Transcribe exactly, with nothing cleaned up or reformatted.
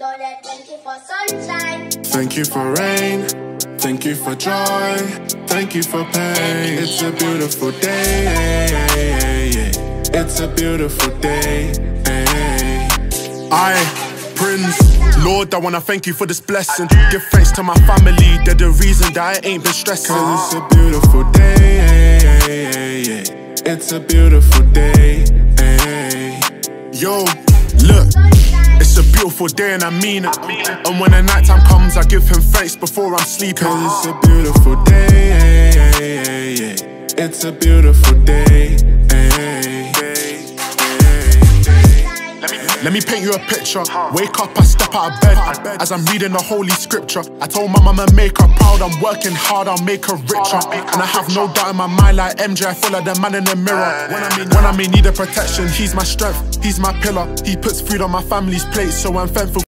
Lord, I thank you for sunshine. Thank you for rain. Thank you for joy. Thank you for pain. It's a beautiful day. It's a beautiful day. I, Prince, Lord, I wanna thank you for this blessing. Give thanks to my family, they're the reason that I ain't been stressing. Cause it's a beautiful day. It's a beautiful day. Yo, look, it's a beautiful day and I mean it. And when the night time comes, I give him thanks before I'm sleeping. Cause it's a beautiful day. It's a beautiful day. Let me paint you a picture. Wake up, I step out of bed as I'm reading the holy scripture. I told my mama make her proud, I'm working hard, I'll make her richer. And I have no doubt in my mind, like M J, I follow the man in the mirror. When I'm in, when I'm in need of protection, he's my strength, he's my pillar. He puts food on my family's plate, so I'm thankful.